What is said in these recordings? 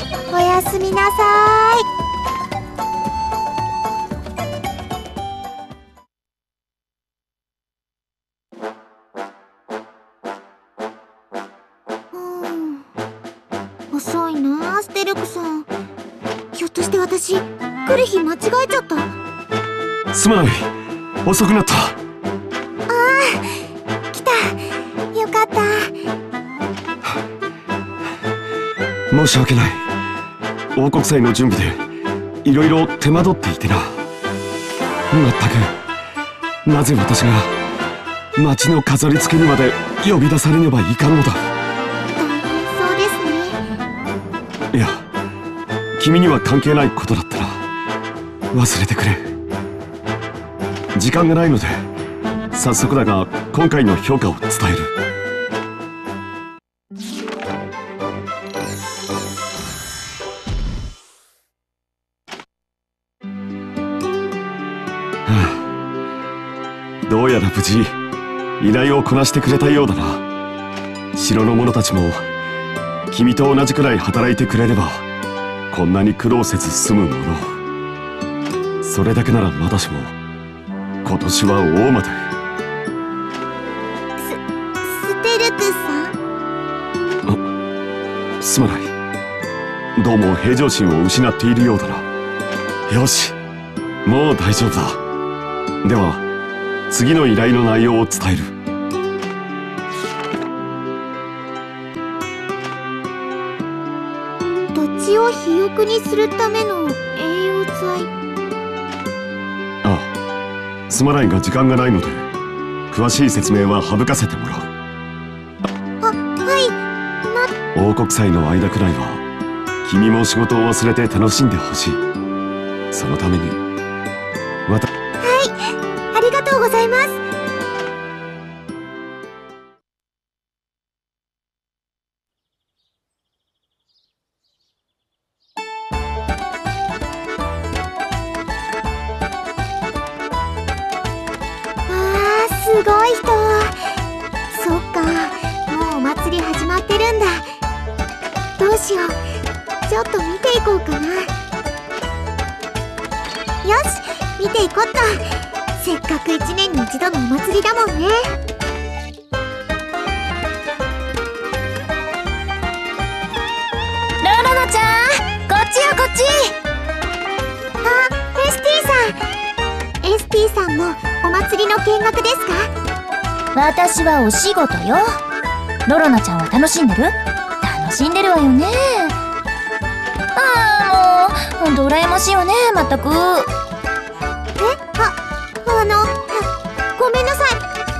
おやすみなさい。遅いな、ステルクさん。ひょっとして私、来る日間違えちゃった？ すまない、遅くなった。 ああ、来た。よかった。 申し訳ない。王国祭の準備でいろいろ手間取っていてな。まったく、なぜ私が町の飾り付けにまで呼び出されねばいかんのだ。 そうですね。 いや、君には関係ないことだったら忘れてくれ。時間がないので早速だが今回の評価を伝える。どうやら無事依頼をこなしてくれたようだな。城の者たちも君と同じくらい働いてくれればこんなに苦労せず済むもの。それだけならまだしも今年は大間で。 ステルクさん？すまない。どうも平常心を失っているようだな。よし、もう大丈夫だ。では次の依頼の内容を伝える。 土地を肥沃にするための栄養剤。 ああ、すまないが時間がないので詳しい説明は省かせてもらう。 はい。 王国祭の間くらいは君も仕事を忘れて楽しんでほしい。そのためにはい、 ありがとうございます。すごい人。そっか、もうお祭り始まってるんだ。どうしよう、ちょっと見ていこうかな。よし、見ていこっと。せっかく1年に1度のお祭りだもんね。 ロロノちゃん、こっちよこっち。 あ、ST さんもお祭りの見学ですか？ 私はお仕事よ。ロロナちゃんは楽しんでる？楽しんでるわよね。ああ、もうほんと羨ましいわね、まったく。 ごめんなさい。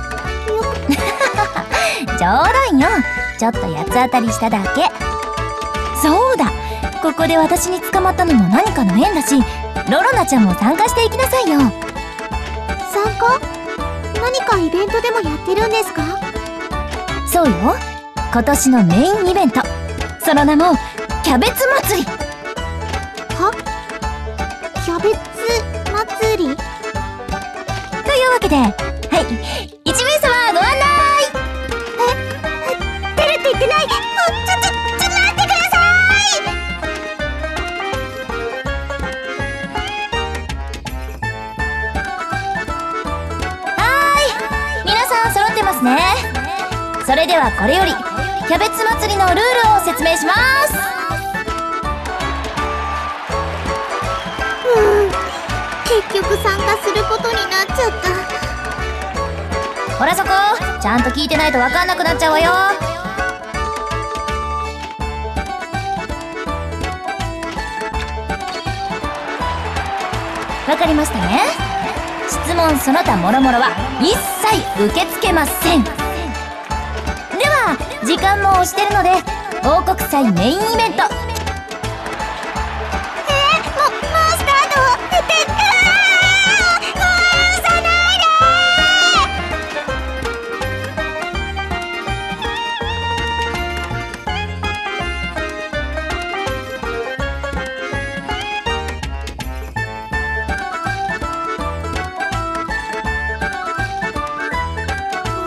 冗談よ。ちょっと八つ当たりしただけ。そうだ、ここで私に捕まったのも何かの縁だし、ロロナちゃんも参加していきなさいよ。 参加？何かイベントでもやってるんですか？ そうよ、今年のメインイベント、その名もキャベツ祭り。 は？キャベツ祭り？ というわけで、はい、1名様ご案内。 出るって言ってない。ちょ待ってください。 皆さん揃ってますね。それではこれよりキャベツ祭りのルールを説明します。 結局参加することになっちゃった。 ほらそこ、ちゃんと聞いてないと分かんなくなっちゃうわよ。わかりましたね。質問その他もろもろは一切受け付けません。では時間も押してるので王国祭メインイベント。 もうスタート。さないで。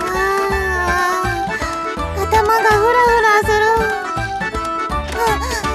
頭がフラフラする。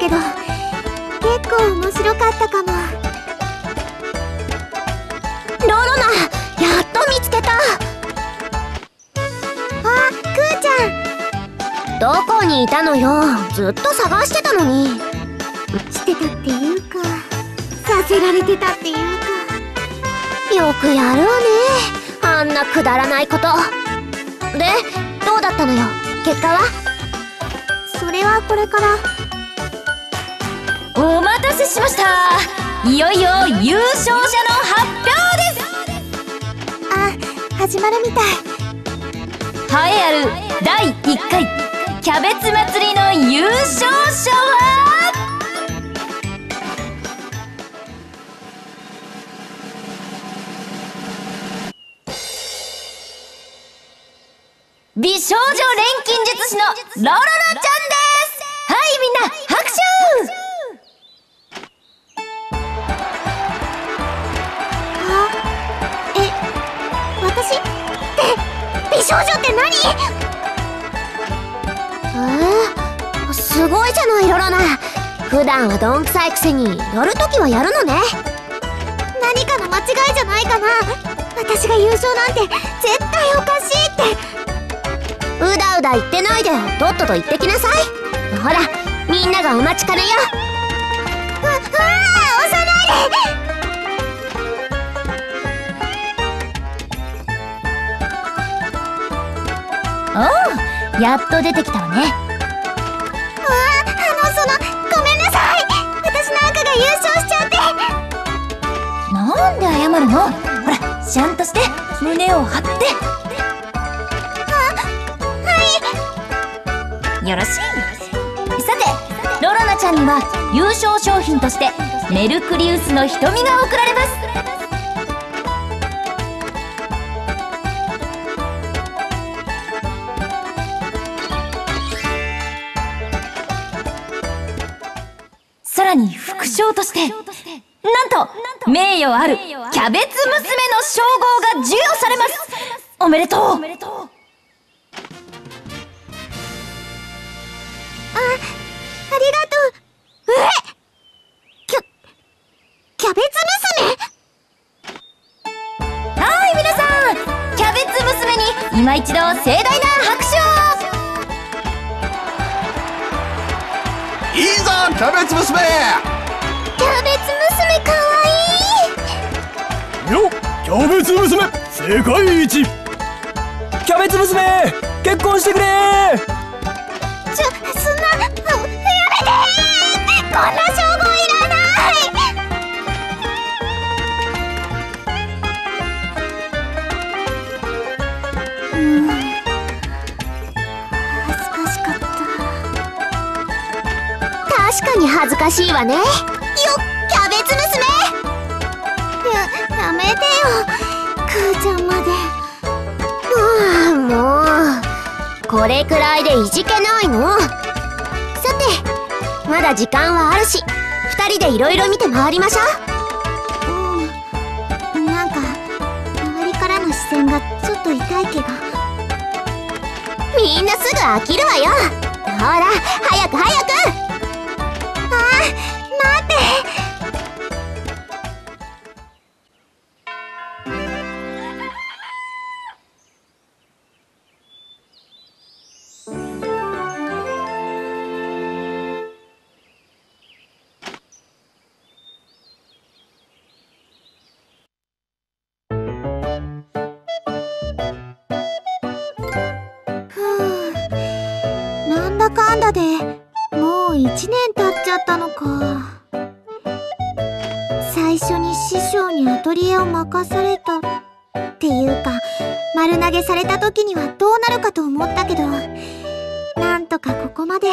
けど結構面白かったかも。ロロナ、やっと見つけた。あ、クーちゃん。どこにいたのよ。ずっと探してたのに。してたっていうか、させられてたっていうか。よくやるわね、あんなくだらないこと。で、どうだったのよ、結果は。それはこれから。 お待たせしました。いよいよ優勝者の発表です。 あ、始まるみたい。 栄えある第1回キャベツ祭りの優勝者は美少女錬金術師のロロナちゃんです。はい、みんな拍手。 私って美少女って何？すごいじゃないロロナ。普段はどんくさいくせにやるときはやるのね。何かの間違いじゃないかな。私が優勝なんて絶対おかしいって。うだうだ言ってないでとっとと言ってきなさい。ほら、みんながお待ちかねよ。押さないで。 おう、やっと出てきたわね。 ごめんなさい。私なんかが優勝しちゃって。 なんで謝るの？ほら、ちゃんとして胸を張って。はい。よろしい。さて、ロロナちゃんには優勝商品としてメルクリウスの瞳が贈られます。さらに副賞としてなんと名誉あるキャベツ娘の称号が授与されます。おめでとう。ありがとう。 キャベツ娘。 はい、皆さん、キャベツ娘に今一度盛大な拍手を。 いいぞキャベツ娘。 キャベツ娘かわいいよっ、キャベツ娘世界一。キャベツ娘結婚してくれ。 そんな、やめて。こんな称号いらない。恥ずかしかった。確かに恥ずかしいわね。よっ、キャベツ娘。やめてよ、クーちゃんまで。もうこれくらいでいじけないの。さて、まだ時間はあるし、2人でいろいろ見て回りましょう。なんか周りからの視線がちょっと痛い気が。みんなすぐ飽きるわよ。ほら、早く早く。待って。なんだかんだでもう1年経っちゃったのか。最初に師匠にアトリエを任されたっていうか、丸投げされた時にはどうなるかと思ったけど、なんとかここまで。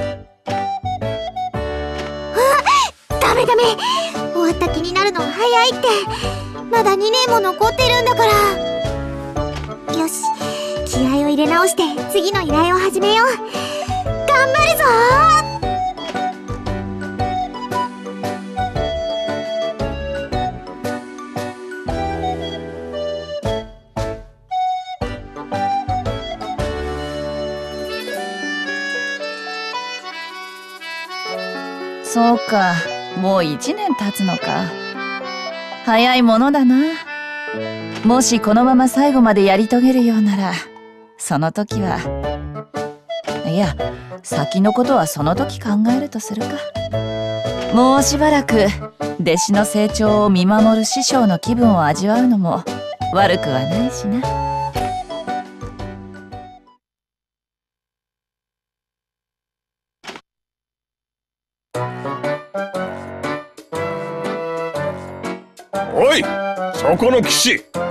ダメ。終わった気になるのは早いって。まだ2年も残ってるんだから。よし、気合を入れ直して次の依頼を始めよう。頑張るぞー。 そうか、もう1年経つのか。早いものだな。もしこのまま最後までやり遂げるようなら、その時は、いや、先のことはその時考えるとするか。もうしばらく弟子の成長を見守る師匠の気分を味わうのも悪くはないしな。 おい、そこの騎士、